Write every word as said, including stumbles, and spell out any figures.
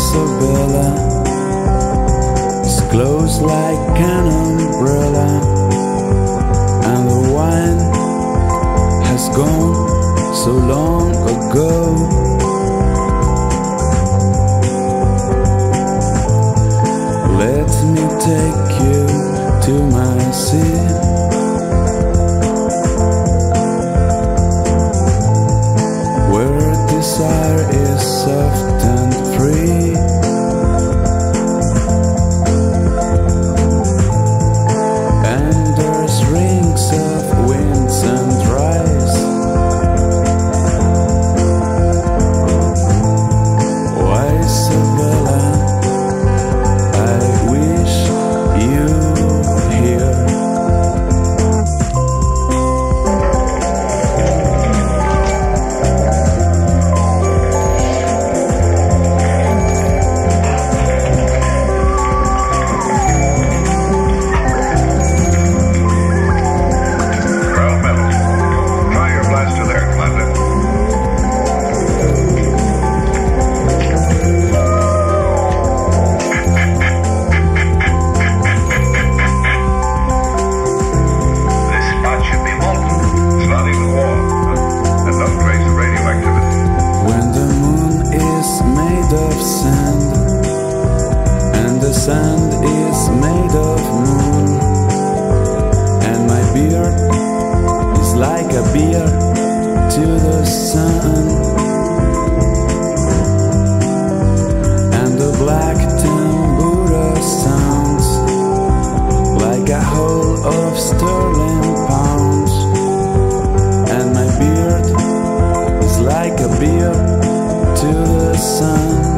Isabella is closed like an umbrella, and the wine has gone so long ago. Let me take you to my sea, where desire is soft and free. And there's rings of winds and rise. Why, Isabella, I wish you here. The sand is made of moon, and my beard is like a beer to the sun, and the black tambura sounds like a hole of sterling pounds, and my beard is like a beer to the sun.